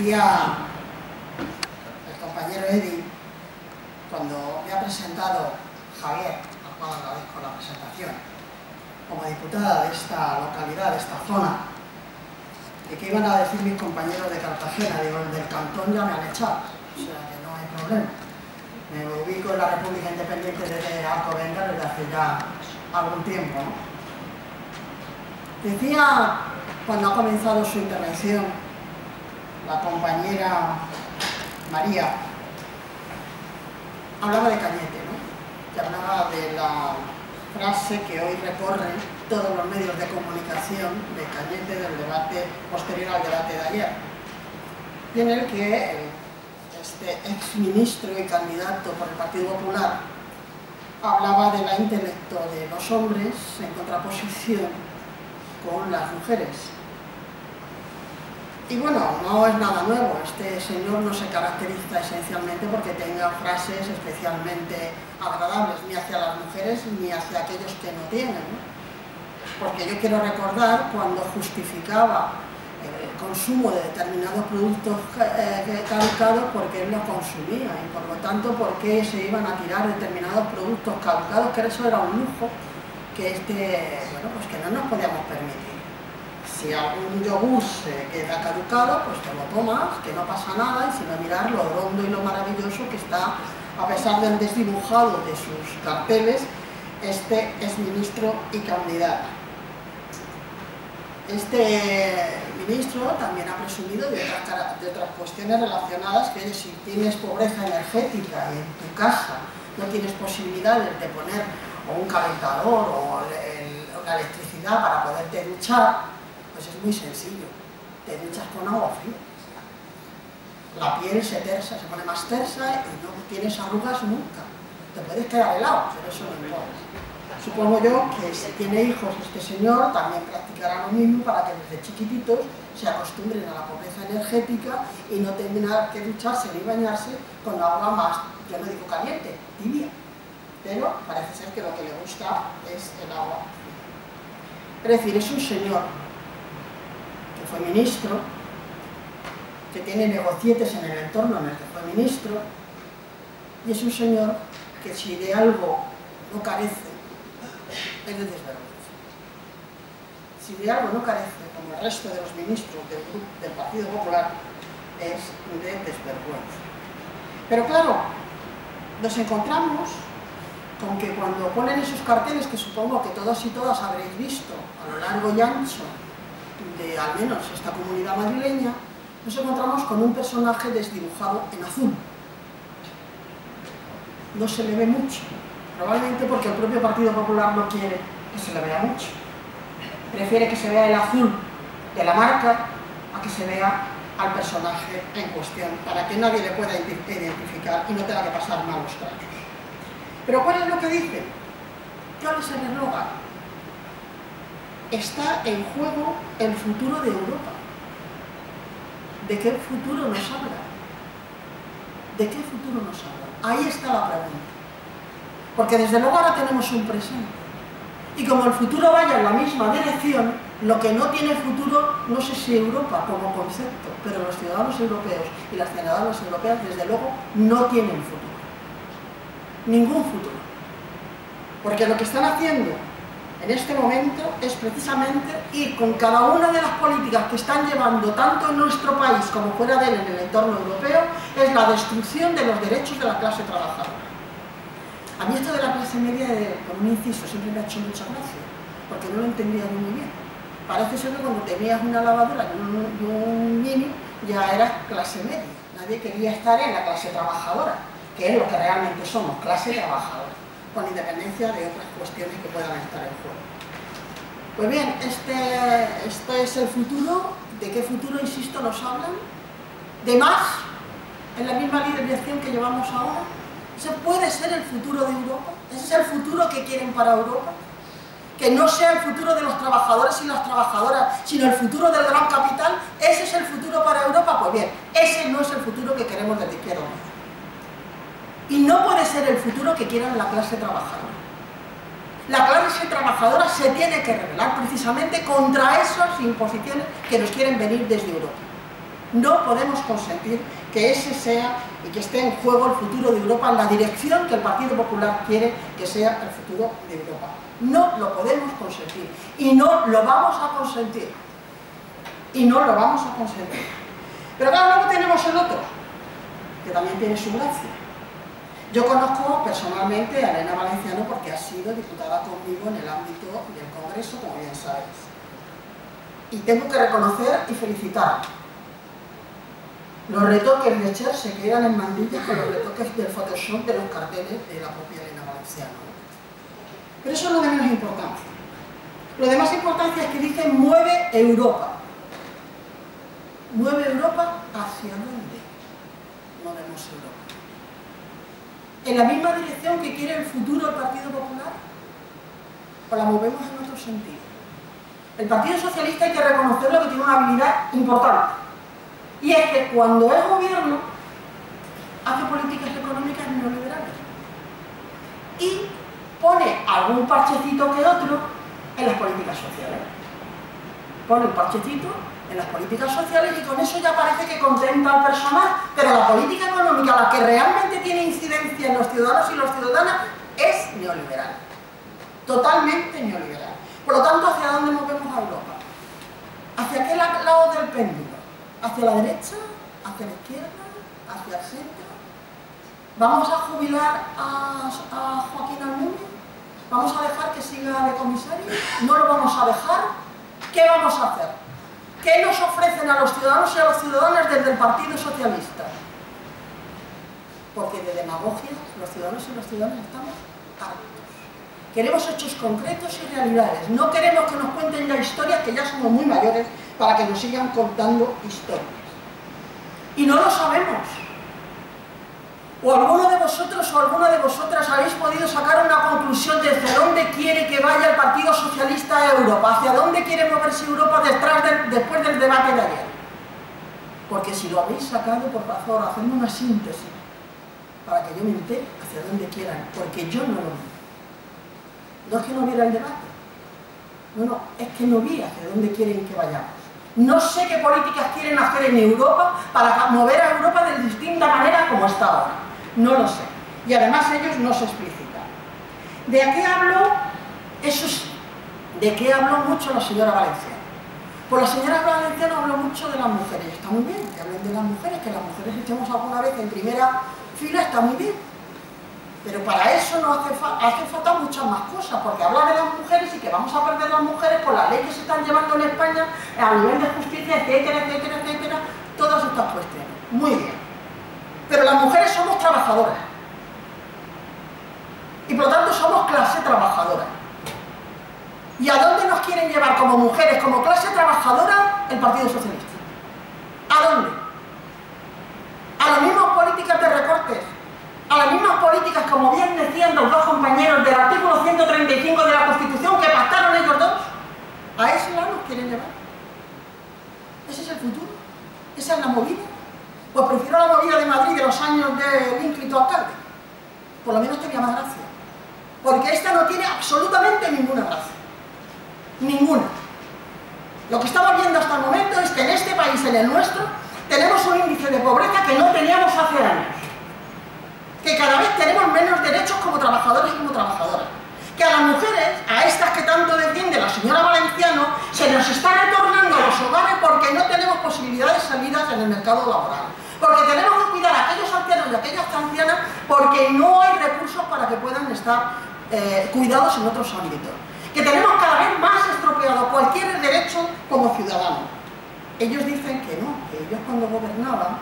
Decía el compañero Edi, cuando me ha presentado Javier, al cual agradezco la presentación, como diputada de esta localidad, de esta zona, de que iban a decir mis compañeros de Cartagena, digo, el del cantón ya me han echado, o sea que no hay problema. Me ubico en la República Independiente de Alcobendas desde hace ya algún tiempo, ¿no? Decía, cuando ha comenzado su intervención, la compañera María, hablaba de Cañete, ¿no? Que hablaba de la frase que hoy recorre todos los medios de comunicación de Cañete del debate posterior al debate de ayer, y en el que este exministro y candidato por el Partido Popular hablaba de la intelecto de los hombres en contraposición con las mujeres. Y bueno, no es nada nuevo, este señor no se caracteriza esencialmente porque tenga frases especialmente agradables ni hacia las mujeres ni hacia aquellos que no tienen, ¿no? Porque yo quiero recordar cuando justificaba el consumo de determinados productos caducados porque él los consumía y por lo tanto porque se iban a tirar determinados productos caducados, que eso era un lujo que bueno, pues que no nos podíamos permitir. Si algún yogur se queda caducado, pues te lo tomas, que no pasa nada, y sin mirar lo hondo y lo maravilloso que está, a pesar del desdibujado de sus carteles, este exministro y candidato. Este ministro también ha presumido de otras cuestiones relacionadas, que si tienes pobreza energética y en tu casa no tienes posibilidades de poner o un calentador o la electricidad para poderte duchar, pues es muy sencillo, te duchas con agua fría. La piel se tersa, se pone más tersa y no tienes arrugas nunca. Te puedes quedar helado, pero eso no importa. Supongo yo que si tiene hijos este señor también practicará lo mismo para que desde chiquititos se acostumbren a la pobreza energética y no tengan que ducharse ni bañarse con agua más, yo no digo caliente, tibia. Pero parece ser que lo que le gusta es el agua fría. Es decir, es un señor que fue ministro, que tiene negocietes en el entorno en el que fue ministro, y es un señor que si de algo no carece, es de desvergüenza. Si de algo no carece, como el resto de los ministros del Partido Popular, es de desvergüenza. Pero claro, nos encontramos con que cuando ponen esos carteles, que supongo que todos y todas habréis visto a lo largo y ancho de al menos esta comunidad madrileña, nos encontramos con un personaje desdibujado en azul. No se le ve mucho, probablemente porque el propio Partido Popular no quiere que se le vea mucho. Prefiere que se vea el azul de la marca a que se vea al personaje en cuestión, para que nadie le pueda identificar y no tenga que pasar malos tratos. Pero ¿cuál es lo que dice? ¿Cuál es el eslogan? Está en juego el futuro de Europa. ¿De qué futuro nos habla? ¿De qué futuro nos habla? Ahí está la pregunta. Porque desde luego ahora tenemos un presente. Y como el futuro vaya en la misma dirección, lo que no tiene futuro, no sé si Europa como concepto, pero los ciudadanos europeos y las ciudadanas europeas desde luego no tienen futuro. Ningún futuro. Porque lo que están haciendo en este momento es precisamente ir con cada una de las políticas que están llevando tanto en nuestro país como fuera de él en el entorno europeo, es la destrucción de los derechos de la clase trabajadora. A mí esto de la clase media, con un inciso, siempre me ha hecho mucha gracia, porque no lo entendía muy bien. Parece ser que cuando tenías una lavadora y un mini, ya eras clase media. Nadie quería estar en la clase trabajadora, que es lo que realmente somos, clase trabajadora, con independencia de otras cuestiones que puedan estar en juego. Pues bien, este es el futuro. ¿De qué futuro, insisto, nos hablan? ¿De más? ¿En la misma dirección que llevamos ahora? ¿Ese puede ser el futuro de Europa? ¿Ese es el futuro que quieren para Europa? Que no sea el futuro de los trabajadores y las trabajadoras, sino el futuro del gran capital. ¿Ese es el futuro para Europa? Pues bien, ese no es el futuro que queremos desde Izquierda Unida. Y no puede ser el futuro que quieran la clase trabajadora. La clase trabajadora se tiene que rebelar precisamente contra esas imposiciones que nos quieren venir desde Europa. No podemos consentir que ese sea y que esté en juego el futuro de Europa en la dirección que el Partido Popular quiere que sea el futuro de Europa. No lo podemos consentir y no lo vamos a consentir. Y no lo vamos a consentir. Pero claro, luego tenemos el otro, que también tiene su gracia. Yo conozco personalmente a Elena Valenciano porque ha sido diputada conmigo en el ámbito del Congreso, como bien sabéis. Y tengo que reconocer y felicitar. Los retoques de Cher se quedan en mandillas con los retoques del Photoshop de los carteles de la propia Elena Valenciano. Pero eso es lo de menos importancia. Lo de más importancia es que dice mueve Europa. ¿Mueve Europa hacia dónde? Movemos Europa. ¿En la misma dirección que quiere el futuro del Partido Popular? ¿O la movemos en otro sentido? El Partido Socialista, hay que reconocerlo, que tiene una habilidad importante. Y es que cuando es gobierno, hace políticas económicas neoliberales. Y pone algún parchecito que otro en las políticas sociales. Pone un parchecito en las políticas sociales y con eso ya parece que contenta al personal. Pero la política económica, la que realmente tiene incidencia en los ciudadanos y las ciudadanas, es neoliberal. Totalmente neoliberal. Por lo tanto, ¿hacia dónde movemos a Europa? ¿Hacia qué lado del péndulo? ¿Hacia la derecha? ¿Hacia la izquierda? ¿Hacia el centro? ¿Vamos a jubilar a Joaquín Almunia? ¿Vamos a dejar que siga de comisario? ¿No lo vamos a dejar? ¿Qué vamos a hacer? ¿Qué nos ofrecen a los ciudadanos y a las ciudadanas desde el Partido Socialista? Porque de demagogia los ciudadanos y las ciudadanas estamos hartos. Queremos hechos concretos y realidades. No queremos que nos cuenten ya historias, que ya somos muy mayores, para que nos sigan contando historias. Y no lo sabemos. O alguno de vosotros o alguna de vosotras habéis podido sacar una conclusión de hacia dónde quiere que vaya el Partido Socialista de Europa, hacia dónde quiere moverse Europa después del debate de ayer. Porque si lo habéis sacado, por favor, hacedme una síntesis para que yo me entere hacia dónde quieran, porque yo no lo vi. No es que no viera el debate, no, es que no vi hacia dónde quieren que vayamos. No sé qué políticas quieren hacer en Europa para mover a Europa de distinta manera como está ahora. No lo sé. Y además ellos no se explicitan. ¿De qué habló? ¿De qué habló mucho la señora Valenciano? Pues la señora Valenciano habló mucho de las mujeres. Está muy bien que hablen de las mujeres, que las mujeres estemos alguna vez en primera fila, está muy bien. Pero para eso no hace falta muchas más cosas, porque habla de las mujeres y que vamos a perder las mujeres por la ley que se están llevando en España a nivel de justicia, etcétera, etcétera, etcétera, todas estas cuestiones. Muy bien. Pero las mujeres somos trabajadoras. Y por lo tanto somos clase trabajadora. ¿Y a dónde nos quieren llevar como mujeres, como clase trabajadora, el Partido Socialista? ¿A dónde? ¿A las mismas políticas de recortes? ¿A las mismas políticas, como bien decían los dos compañeros, del artículo 135 de la Constitución que pactaron ellos dos? ¿A ese lado nos quieren llevar? ¿Ese es el futuro? ¿Esa es la movida? Pues prefiero la movida de Madrid de los años de ínclito alcalde. Por lo menos tenía más gracia. Porque esta no tiene absolutamente ninguna gracia. Ninguna. Lo que estamos viendo hasta el momento es que en este país, en el nuestro, tenemos un índice de pobreza que no teníamos hace años. Que cada vez tenemos menos derechos como trabajadores y como trabajadoras. Que a las mujeres, a estas que tanto defiende la señora Valenciano, se nos está retornando a los hogares porque no tenemos posibilidades de salidas en el mercado laboral. Porque tenemos que cuidar a aquellos ancianos y a aquellas ancianas porque no hay recursos para que puedan estar cuidados en otros ámbitos. Que tenemos cada vez más estropeado cualquier derecho como ciudadano. Ellos dicen que no, que ellos cuando gobernaban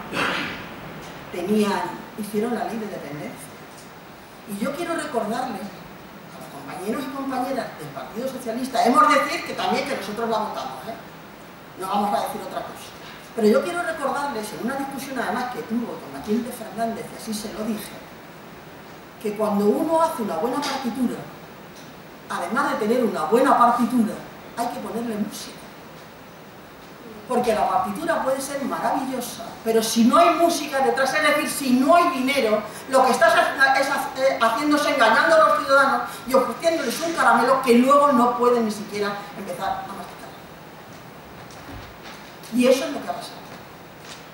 hicieron la ley de dependencia. Y yo quiero recordarles a los compañeros y compañeras del Partido Socialista, hemos de decir que también que nosotros la votamos, no vamos a decir otra cosa, pero yo quiero recordarles en una discusión además que tuvo con Matilde Fernández, y así se lo dije, que cuando uno hace una buena partitura, además de tener una buena partitura, hay que ponerle música. Porque la partitura puede ser maravillosa, pero si no hay música detrás, es decir, si no hay dinero, lo que estás haciendo es engañando a los ciudadanos y ofreciéndoles un caramelo que luego no pueden ni siquiera empezar a masticar. Y eso es lo que ha pasado.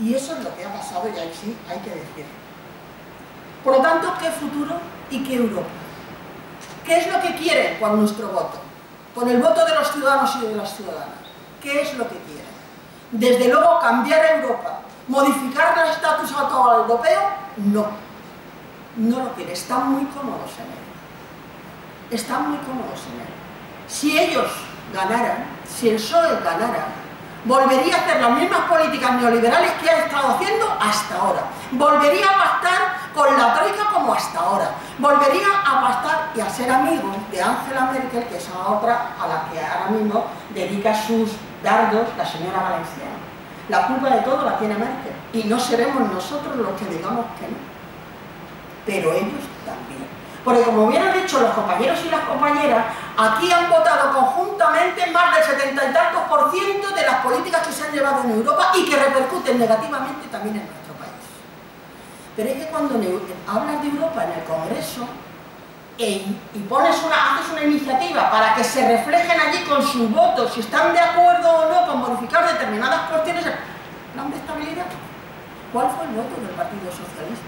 Y eso es lo que ha pasado y ahí sí hay que decirlo. Por lo tanto, ¿qué futuro y qué Europa? ¿Qué es lo que quieren con nuestro voto? Con el voto de los ciudadanos y de las ciudadanas. ¿Qué es lo que quieren? Desde luego, cambiar Europa, modificar el estatus actual europeo, no. No lo quieren, están muy cómodos en él. Están muy cómodos en él. Si ellos ganaran, si el PSOE ganara, volvería a hacer las mismas políticas neoliberales que ha estado haciendo hasta ahora. Volvería a pactar con la troika como hasta ahora. Volvería a pactar y a ser amigo de Angela Merkel, que es la otra a la que ahora mismo dedica sus dardos la señora Valenciano. La culpa de todo la tiene Merkel y no seremos nosotros los que digamos que no. Pero ellos también. Porque como hubieran dicho los compañeros y las compañeras, aquí han votado conjuntamente más del 70 y tantos % de las políticas que se han llevado en Europa y que repercuten negativamente también en nuestro país. Pero es que cuando hablas de Europa en el Congreso y haces una iniciativa para que se reflejen allí con sus votos, si están de acuerdo o no con modificar determinadas cuestiones, el plan de estabilidad, ¿cuál fue el voto del Partido Socialista?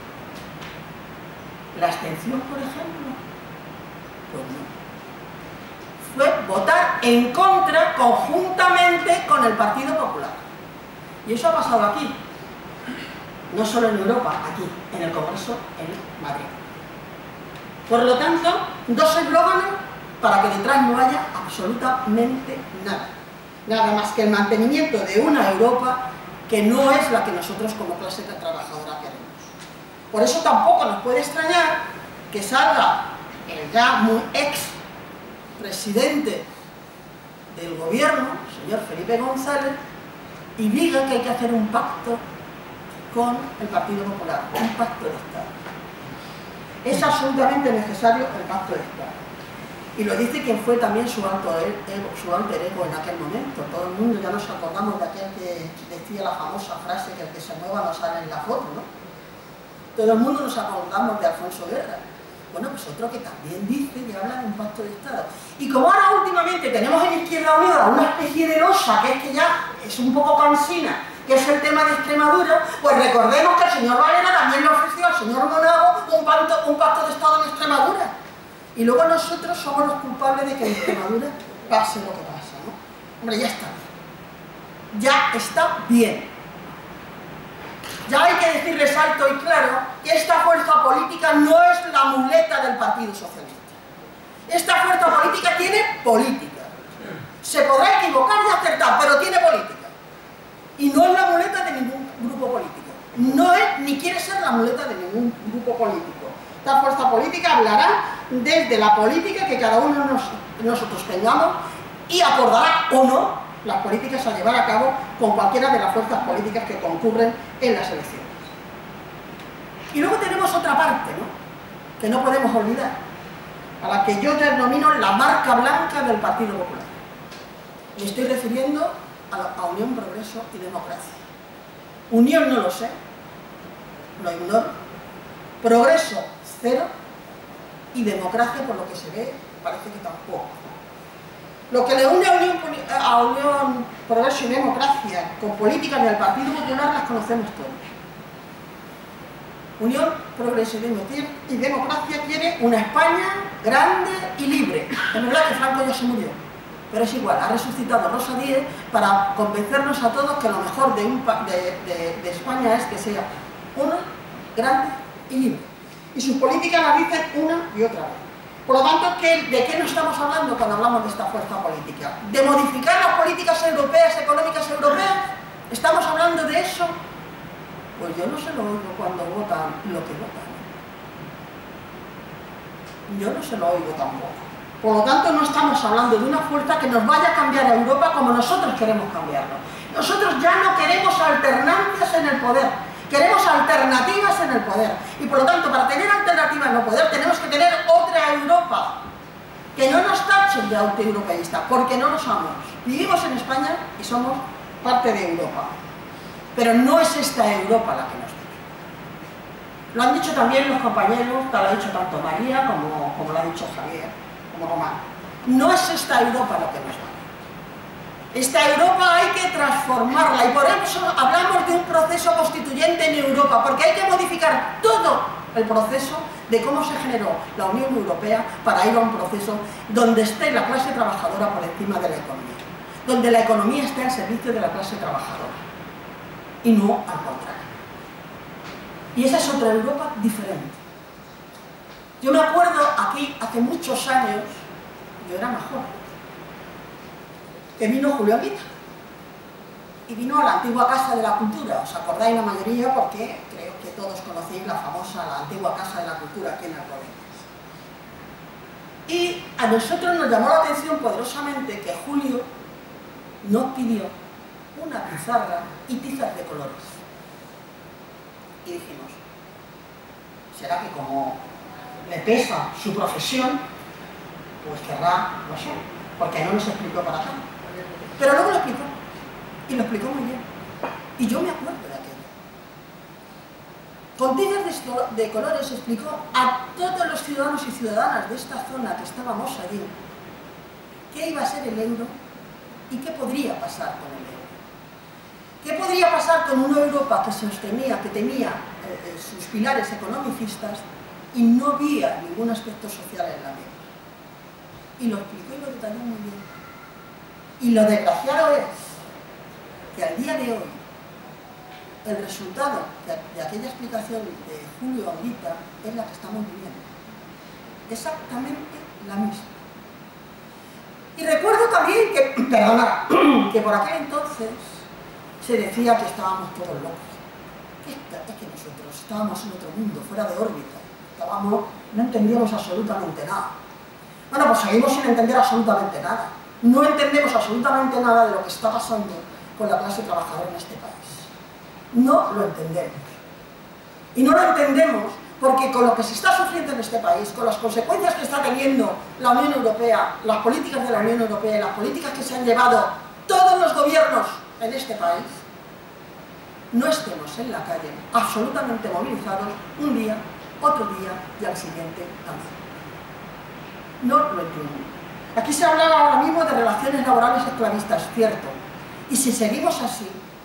¿La abstención, por ejemplo? Pues no. Fue votar en contra conjuntamente con el Partido Popular. Y eso ha pasado aquí. No solo en Europa, aquí, en el Congreso, en Madrid. Por lo tanto, dos eslóganes para que detrás no haya absolutamente nada. Nada más que el mantenimiento de una Europa que no es la que nosotros como clase trabajadora queremos. Por eso tampoco nos puede extrañar que salga el ya muy ex presidente del gobierno, el señor Felipe González, y diga que hay que hacer un pacto con el Partido Popular, un pacto de Estado. Es absolutamente necesario el pacto de Estado. Y lo dice quien fue también su alter ego en aquel momento. Todo el mundo ya nos acordamos de aquel que decía la famosa frase que el que se mueva no sale en la foto, ¿no? Todo el mundo nos acordamos de Alfonso Guerra. Bueno, pues otro que también dice y habla de un pacto de Estado. Y como ahora últimamente tenemos en Izquierda Unida una especie de losa, que es que ya es un poco cansina, que es el tema de Extremadura, pues recordemos que el señor Valera también le ofreció al señor Monago un pacto de Estado en Extremadura. Y luego nosotros somos los culpables de que en Extremadura pase lo que pasa, ¿no? Hombre, ya está bien. Ya está bien. Ya hay que decirles alto y claro que esta fuerza política no es la muleta del Partido Socialista. Esta fuerza política tiene política. Se podrá equivocar y acertar, pero tiene política. Y no es la muleta de ningún grupo político. No es ni quiere ser la muleta de ningún grupo político. Esta fuerza política hablará desde la política que cada uno de nosotros tengamos y acordará o no las políticas a llevar a cabo con cualquiera de las fuerzas políticas que concurren en las elecciones. Y luego tenemos otra parte, ¿no?, que no podemos olvidar, a la que yo denomino la marca blanca del Partido Popular. Y estoy refiriendo a Unión, Progreso y Democracia. Unión no lo sé, lo ignoro. Progreso, cero. Y democracia, por lo que se ve, parece que tampoco. Lo que le une a Unión, Progreso y Democracia con políticas del Partido Popular las conocemos todos. Unión, Progreso y Democracia quiere una España grande y libre. Es verdad que Franco ya se murió, pero es igual, ha resucitado Rosa Díez para convencernos a todos que lo mejor de España es que sea una, grande y libre. Y sus políticas las dicen una y otra vez. Por lo tanto, ¿de qué nos estamos hablando cuando hablamos de esta fuerza política? ¿De modificar las políticas europeas, económicas europeas? ¿Estamos hablando de eso? Pues yo no se lo oigo cuando votan lo que votan. Yo no se lo oigo tampoco. Por lo tanto, no estamos hablando de una fuerza que nos vaya a cambiar a Europa como nosotros queremos cambiarlo. Nosotros ya no queremos alternancias en el poder. Queremos alternativas en el poder. Y por lo tanto, para tener alternativas en el poder, tenemos que tener otra Europa. Que no nos tachen de antieuropeístas, porque no lo somos. Vivimos en España y somos parte de Europa. Pero no es esta Europa la que nos toca. Lo han dicho también los compañeros, lo ha dicho tanto María como lo ha dicho Javier, como Román. No es esta Europa lo que nos va. Esta Europa hay que transformarla y por eso hablamos de un proceso constituyente en Europa, porque hay que modificar todo el proceso de cómo se generó la Unión Europea para ir a un proceso donde esté la clase trabajadora por encima de la economía, donde la economía esté al servicio de la clase trabajadora y no al contrario. Y esa es otra Europa diferente. Yo me acuerdo aquí, hace muchos años, yo era más joven, que vino Julio Anguita y vino a la antigua Casa de la Cultura. Os acordáis la mayoría porque creo que todos conocéis la famosa, la antigua Casa de la Cultura aquí en Alcobendas. Y a nosotros nos llamó la atención poderosamente que Julio nos pidió una pizarra y tizas de colores. Y dijimos, ¿será que como le pesa su profesión, pues querrá, no sé, porque no nos explicó para tanto? Pero luego lo explicó, y lo explicó muy bien. Y yo me acuerdo de aquello. Con tizas de colores explicó a todos los ciudadanos y ciudadanas de esta zona que estábamos allí qué iba a ser el euro y qué podría pasar con el euro. ¿Qué podría pasar con una Europa que sostenía, que tenía sus pilares economicistas y no había ningún aspecto social en la misma? Y lo explicó y lo detalló muy bien. Y lo desgraciado es que al día de hoy el resultado de aquella explicación de Julio Anguita es la que estamos viviendo. Exactamente la misma. Y recuerdo también que, perdona, que por aquel entonces se decía que estábamos todos locos. Es que nosotros estábamos en otro mundo, fuera de órbita. No entendíamos absolutamente nada. Bueno, pues seguimos sin entender absolutamente nada. No entendemos absolutamente nada de lo que está pasando con la clase trabajadora en este país. No lo entendemos. Y no lo entendemos porque con lo que se está sufriendo en este país, con las consecuencias que está teniendo la Unión Europea, las políticas de la Unión Europea y las políticas que se han llevado todos los gobiernos en este país, no estemos en la calle absolutamente movilizados un día, otro día y al siguiente también. No lo entiendo. Aquí se habla ahora mismo de relaciones laborales esclavistas, cierto. Y si seguimos así,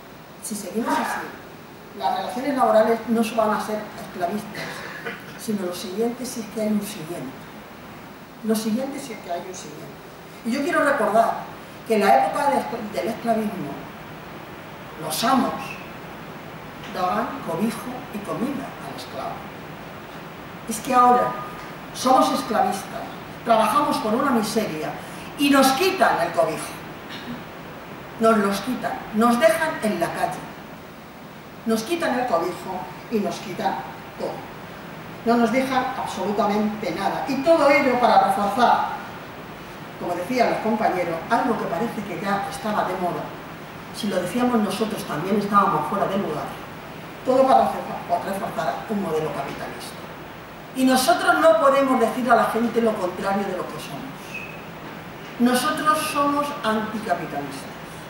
las relaciones laborales no van a ser esclavistas, sino lo siguiente si es que hay un siguiente. Lo siguiente si es que hay un siguiente. Y yo quiero recordar que en la época del esclavismo, los amos daban cobijo y comida al esclavo. Es que ahora somos esclavistas, trabajamos por una miseria y nos quitan el cobijo, nos los quitan, nos dejan en la calle, nos quitan el cobijo y nos quitan todo, no nos dejan absolutamente nada, y todo ello para reforzar, como decían los compañeros, algo que parece que ya estaba de moda. Si lo decíamos nosotros también estábamos fuera de lugar, todo para reforzar un modelo capitalista. Y nosotros no podemos decir a la gente lo contrario de lo que somos. Nosotros somos anticapitalistas.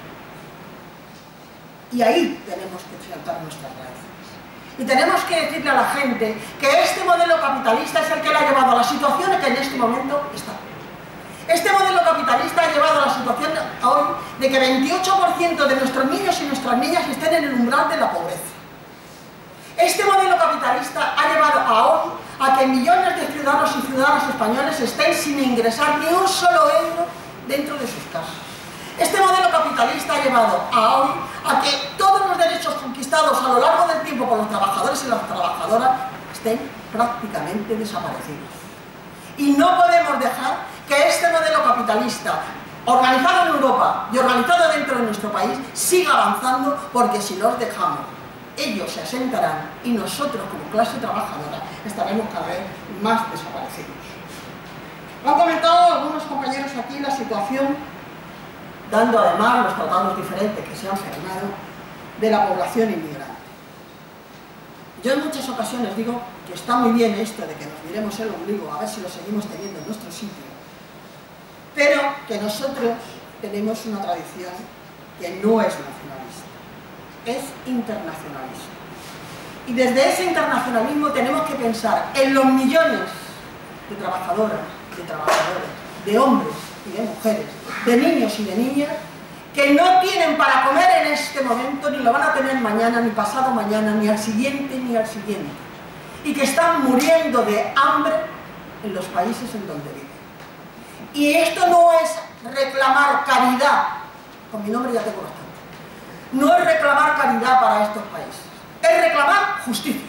Y ahí tenemos que sentar nuestras raíces. Y tenemos que decirle a la gente que este modelo capitalista es el que le ha llevado a la situación en que en este momento está. Este modelo capitalista ha llevado a la situación hoy de que 28% de nuestros niños y nuestras niñas estén en el umbral de la pobreza. Este modelo capitalista ha llevado a hoy a que millones de ciudadanos y ciudadanas españoles estén sin ingresar ni un solo euro dentro de sus casas. Este modelo capitalista ha llevado a hoy a que todos los derechos conquistados a lo largo del tiempo por los trabajadores y las trabajadoras estén prácticamente desaparecidos. Y no podemos dejar que este modelo capitalista, organizado en Europa y organizado dentro de nuestro país, siga avanzando, porque si los dejamos, ellos se asentarán y nosotros como clase trabajadora estaremos cada vez más desaparecidos. Han comentado algunos compañeros aquí la situación, dando además los tratados diferentes que se han firmado, de la población inmigrante. Yo en muchas ocasiones digo que está muy bien esto de que nos miremos el ombligo a ver si lo seguimos teniendo en nuestro sitio, pero que nosotros tenemos una tradición que no es nacionalista, es internacionalista. Y desde ese internacionalismo tenemos que pensar en los millones de trabajadoras, de trabajadores, de hombres y de mujeres, de niños y de niñas, que no tienen para comer en este momento, ni lo van a tener mañana, ni pasado mañana, ni al siguiente, ni al siguiente, y que están muriendo de hambre en los países en donde viven. Y esto no es reclamar caridad, con mi nombre ya tengo bastante, no es reclamar caridad para estos países, es reclamar justicia.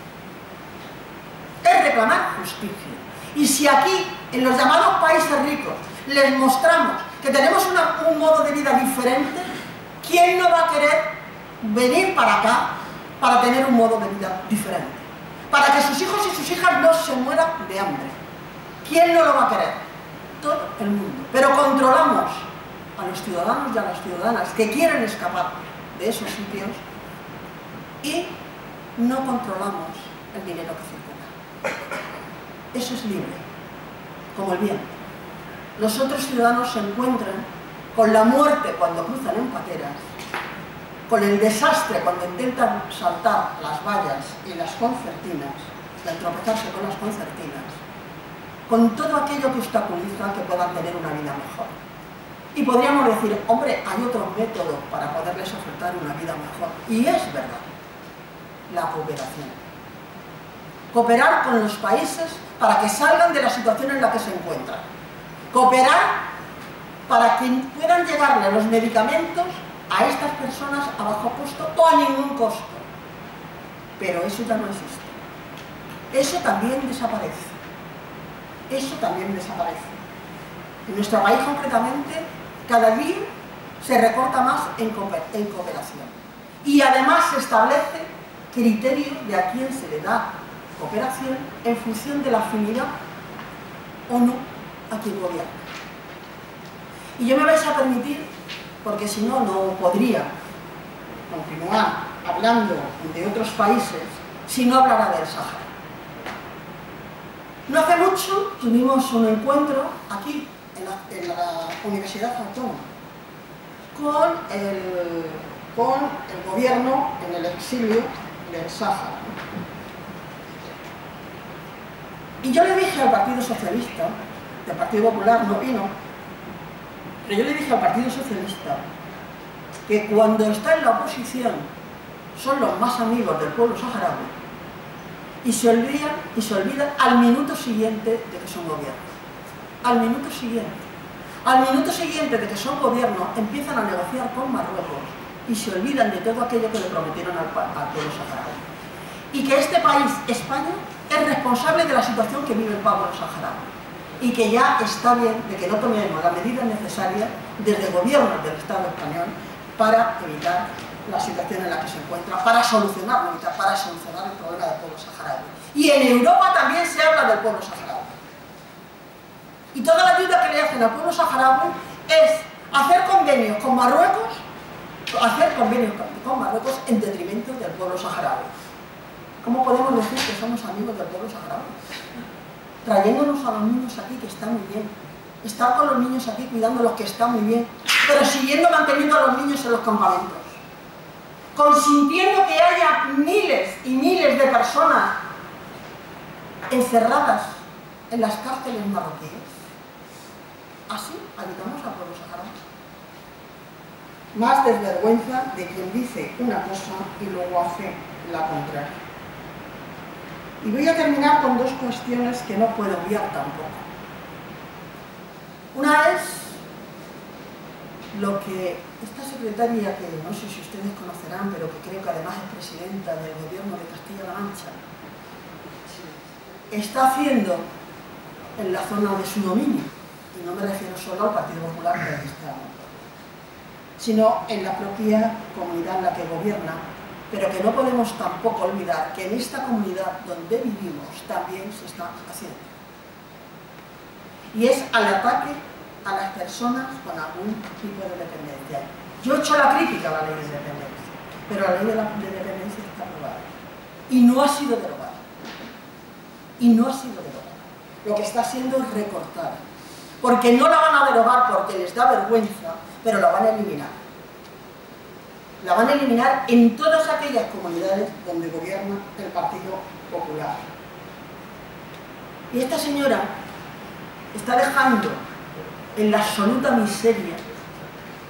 Es reclamar justicia. Y si aquí, en los llamados países ricos, les mostramos que tenemos un modo de vida diferente, ¿quién no va a querer venir para acá para tener un modo de vida diferente? Para que sus hijos y sus hijas no se mueran de hambre. ¿Quién no lo va a querer? Todo el mundo. Pero controlamos a los ciudadanos y a las ciudadanas que quieren escapar de esos sitios y no controlamos el dinero que circula. Eso es libre, como el viento. Los otros ciudadanos se encuentran con la muerte cuando cruzan en pateras, con el desastre cuando intentan saltar las vallas y las concertinas, al tropezarse con las concertinas, con todo aquello que obstaculiza que puedan tener una vida mejor. Y podríamos decir, hombre, hay otros métodos para poderles ofertar una vida mejor. Y es verdad, la cooperación. Cooperar con los países para que salgan de la situación en la que se encuentran. Cooperar para que puedan llevarle los medicamentos a estas personas a bajo costo o a ningún costo. Pero eso ya no existe. Eso también desaparece. Eso también desaparece. En nuestro país, concretamente, cada día se recorta más en cooperación. Y además se establece criterio de a quién se le da cooperación en función de la afinidad o no a quien gobierna. Y yo me vais a permitir, porque si no, no podría continuar hablando de otros países si no hablara del Sáhara. No hace mucho tuvimos un encuentro aquí, en la Universidad Autónoma, con el gobierno en el exilio del Sáhara. Y yo le dije al Partido Socialista, el Partido Popular no vino, pero yo le dije al Partido Socialista que cuando está en la oposición son los más amigos del pueblo saharaui y se olvidan al minuto siguiente de que son gobierno. Al minuto siguiente. Al minuto siguiente de que son gobierno empiezan a negociar con Marruecos y se olvidan de todo aquello que le prometieron al pueblo saharaui. Y que este país, España, es responsable de la situación que vive el pueblo saharaui y que ya está bien de que no tomemos las medidas necesarias desde el gobierno del Estado español para evitar la situación en la que se encuentra, para solucionar el problema del pueblo saharaui. Y en Europa también se habla del pueblo saharaui. Y toda la ayuda que le hacen al pueblo saharaui es hacer convenios con Marruecos, en detrimento del pueblo saharaui. ¿Cómo podemos decir que somos amigos del pueblo saharaui? Trayéndonos a los niños aquí, que está muy bien. Estar con los niños aquí, cuidándolos, que está muy bien. Pero siguiendo manteniendo a los niños en los campamentos. Consintiendo que haya miles y miles de personas encerradas en las cárceles marroquíes. Así ayudamos al pueblo saharaui. Más desvergüenza de quien dice una cosa y luego hace la contraria. Y voy a terminar con dos cuestiones que no puedo obviar tampoco. Una es lo que esta secretaria, que no sé si ustedes conocerán, pero que creo que además es presidenta del gobierno de Castilla-La Mancha, está haciendo en la zona de su dominio, y no me refiero solo al Partido Popular que está, sino en la propia comunidad en la que gobierna, pero que no podemos tampoco olvidar que en esta comunidad donde vivimos también se está haciendo. Y es al ataque a las personas con algún tipo de dependencia. Yo he hecho la crítica a la ley de dependencia, pero la ley de dependencia está aprobada. Y no ha sido derogada. Y no ha sido derogada. Lo que está haciendo es recortada. Porque no la van a derogar porque les da vergüenza, pero la van a eliminar. La van a eliminar en todas aquellas comunidades donde gobierna el Partido Popular. Y esta señora está dejando en la absoluta miseria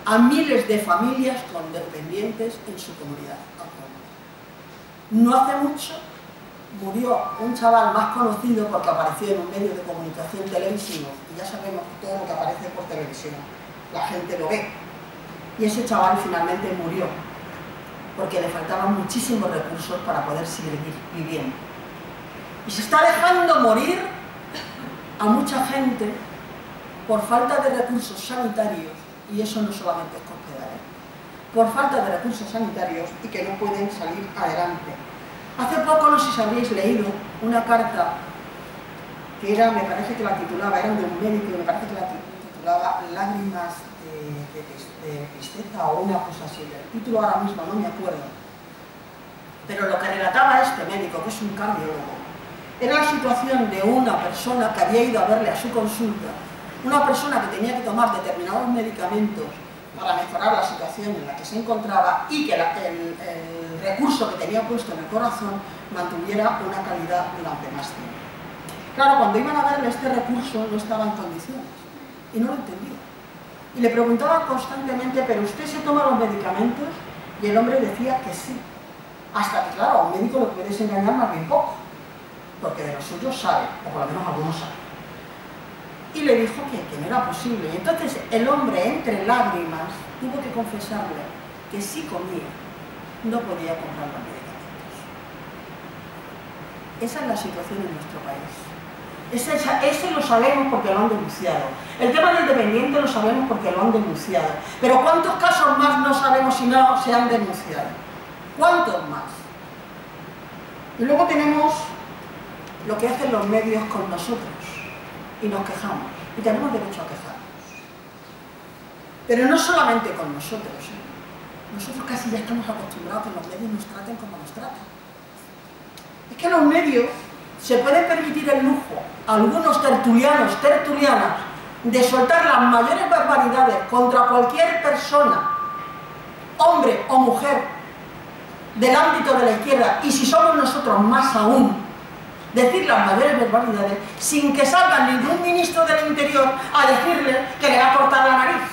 a miles de familias con dependientes en su comunidad autónoma. No hace mucho murió un chaval más conocido porque apareció en un medio de comunicación televisivo, y ya sabemos que todo lo que aparece por televisión, la gente lo ve. Y ese chaval finalmente murió, porque le faltaban muchísimos recursos para poder seguir viviendo. Y se está dejando morir a mucha gente por falta de recursos sanitarios, y eso no solamente es Cospedal, por falta de recursos sanitarios y que no pueden salir adelante. Hace poco, no sé si habréis leído una carta que era, me parece que la titulaba, era de un médico, me parece que la titulaba Lágrimas de tristeza o una cosa así. El título ahora mismo no me acuerdo. Pero lo que relataba este médico, que es un cardiólogo, era la situación de una persona que había ido a verle a su consulta, una persona que tenía que tomar determinados medicamentos para mejorar la situación en la que se encontraba y que el recurso que tenía puesto en el corazón mantuviera una calidad durante más tiempo. Claro, cuando iban a verle este recurso no estaba en condiciones y no lo entendía. Y le preguntaba constantemente, ¿pero usted se toma los medicamentos? Y el hombre decía que sí. Hasta que, claro, a un médico lo puedes engañar más bien poco, porque de los suyos sabe, o por lo menos algunos saben. Y le dijo que no era posible. Y entonces el hombre, entre lágrimas, tuvo que confesarle que sí comía, no podía comprar los medicamentos. Esa es la situación en nuestro país. Ese lo sabemos porque lo han denunciado. El tema del dependiente lo sabemos porque lo han denunciado. Pero ¿cuántos casos más no sabemos si no se han denunciado? ¿Cuántos más? Y luego tenemos lo que hacen los medios con nosotros. Y nos quejamos, y tenemos derecho a quejarnos. Pero no solamente con nosotros, nosotros casi ya estamos acostumbrados a que los medios nos traten como nos tratan. Es que los medios se pueden permitir el lujo, algunos tertulianas, de soltar las mayores barbaridades contra cualquier persona, hombre o mujer, del ámbito de la izquierda, y si somos nosotros más aún, decir las mayores barbaridades sin que salga ningún ministro del Interior a decirle que le va a cortar la nariz.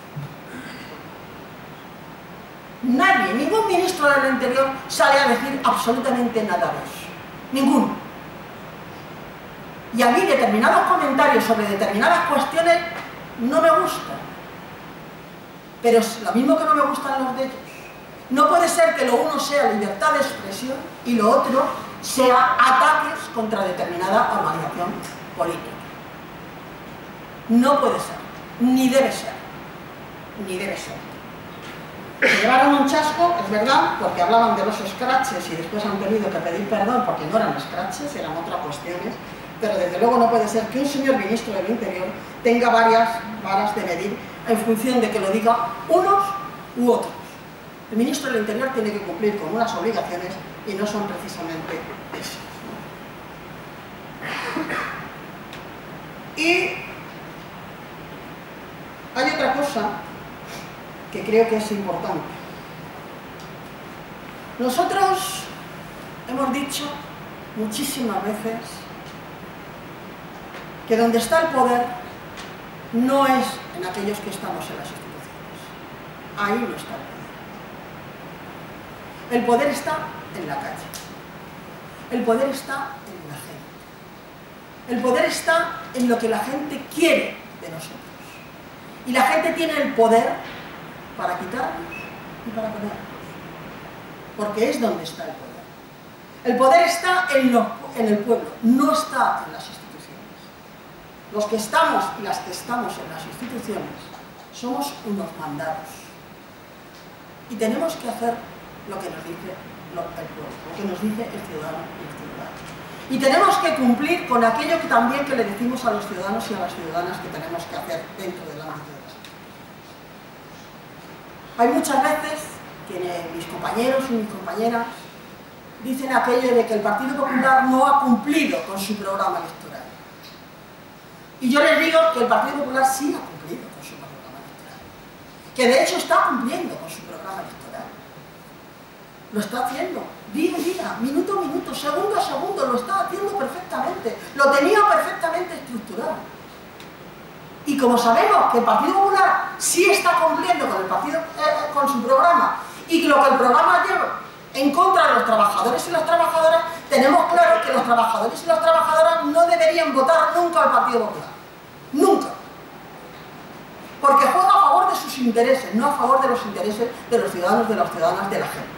Nadie, ningún ministro del Interior sale a decir absolutamente nada de eso. Ninguno. Y a mí determinados comentarios sobre determinadas cuestiones no me gustan. Pero es lo mismo que no me gustan los de ellos. No puede ser que lo uno sea libertad de expresión y lo otro sea ataques contra determinada organización política. No puede ser, ni debe ser, ni debe ser. Se llevaron un chasco, es verdad, porque hablaban de los scratches y después han tenido que pedir perdón porque no eran scratches, eran otras cuestiones, pero desde luego no puede ser que un señor ministro del Interior tenga varias varas de medir en función de que lo diga unos u otros. El ministro del Interior tiene que cumplir con unas obligaciones y no son precisamente esas. Y hay otra cosa que creo que es importante. Nosotros hemos dicho muchísimas veces que donde está el poder no es en aquellos que estamos en las instituciones. Ahí no está el poder. El poder está en la calle. El poder está en la gente. El poder está en lo que la gente quiere de nosotros. Y la gente tiene el poder para quitarnos y para ponernos. Porque es donde está el poder. El poder está en el pueblo, no está en las instituciones. Los que estamos y las que estamos en las instituciones somos unos mandados. Y tenemos que hacer lo que nos dice el pueblo, lo que nos dice el ciudadano y el ciudadano. Y tenemos que cumplir con aquello que también que le decimos a los ciudadanos y a las ciudadanas que tenemos que hacer dentro del ámbito de las instituciones. Hay muchas veces que mis compañeros y mis compañeras dicen aquello de que el Partido Popular no ha cumplido con su programa electoral. Y yo les digo que el Partido Popular sí ha cumplido con su programa electoral. Que de hecho está cumpliendo con su programa electoral. Lo está haciendo, día a día, minuto a minuto, segundo a segundo, lo está haciendo perfectamente, lo tenía perfectamente estructurado. Y como sabemos que el Partido Popular sí está cumpliendo con su programa y lo que el programa lleva en contra de los trabajadores y las trabajadoras, tenemos claro que los trabajadores y las trabajadoras no deberían votar nunca al Partido Popular. Nunca. Porque juega a favor de sus intereses, no a favor de los intereses de los ciudadanos, de las ciudadanas, de la gente.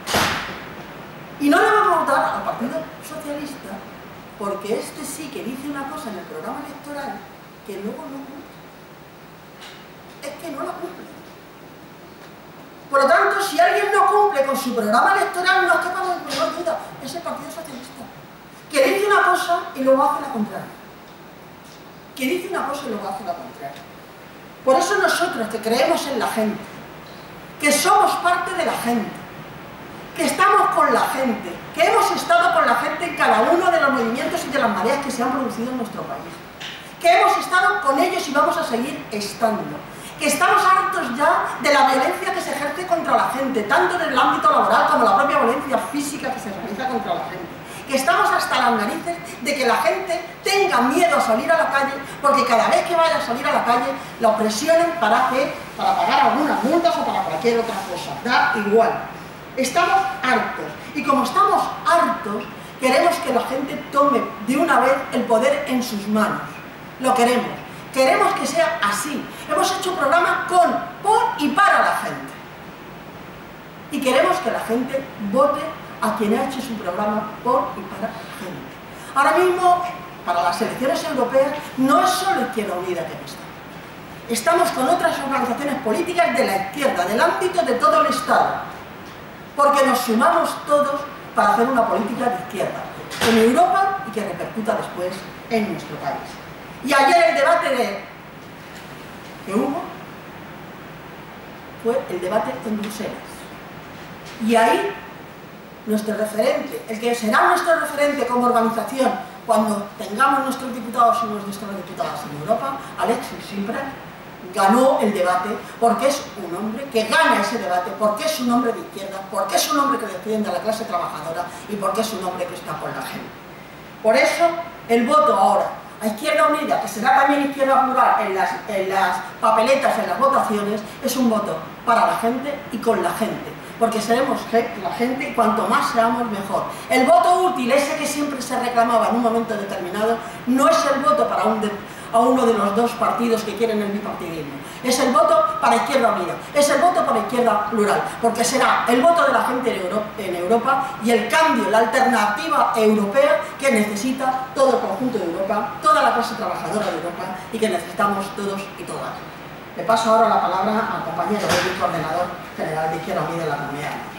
Y no le vamos a votar al Partido Socialista porque este sí que dice una cosa en el programa electoral que luego no cumple. Es que no la cumple. Por lo tanto, si alguien no cumple con su programa electoral, no es que para la menor duda, es el Partido Socialista. Que dice una cosa y luego hace la contraria. Que dice una cosa y luego hace la contraria. Por eso nosotros, que creemos en la gente, que somos parte de la gente, que estamos con la gente, que hemos estado con la gente en cada uno de los movimientos y de las mareas que se han producido en nuestro país, que hemos estado con ellos y vamos a seguir estando, que estamos hartos ya de la violencia que se ejerce contra la gente, tanto en el ámbito laboral como la propia violencia física que se realiza contra la gente, que estamos hasta las narices de que la gente tenga miedo a salir a la calle, porque cada vez que vaya a salir a la calle la presionen para pagar algunas multas o para cualquier otra cosa, da igual. Estamos hartos, y como estamos hartos, queremos que la gente tome de una vez el poder en sus manos. Lo queremos. Queremos que sea así. Hemos hecho programas con, por y para la gente. Y queremos que la gente vote a quien ha hecho su programa por y para la gente. Ahora mismo, para las elecciones europeas, no es solo Izquierda Unida que está. Estamos con otras organizaciones políticas de la izquierda, del ámbito de todo el Estado. Porque nos sumamos todos para hacer una política de izquierda en Europa y que repercuta después en nuestro país. Y ayer el debate que hubo fue el debate en Bruselas. Y ahí nuestro referente, el que será nuestro referente como organización cuando tengamos nuestros diputados y nuestras diputadas en Europa, Alexis Tsipras, ganó el debate porque es un hombre que gana ese debate, porque es un hombre de izquierda, porque es un hombre que defiende a la clase trabajadora y porque es un hombre que está con la gente. Por eso, el voto ahora a Izquierda Unida, que será también Izquierda Plural en las papeletas, en las votaciones, es un voto para la gente y con la gente, porque seremos la gente y cuanto más seamos mejor. El voto útil, ese que siempre se reclamaba en un momento determinado, no es el voto para a uno de los dos partidos que quieren el bipartidismo. Es el voto para Izquierda Unida, es el voto para Izquierda Plural, porque será el voto de la gente en Europa y el cambio, la alternativa europea que necesita todo el conjunto de Europa, toda la clase trabajadora de Europa y que necesitamos todos y todas. Le paso ahora la palabra al compañero del coordinador general de Izquierda Unida en la Comunidad.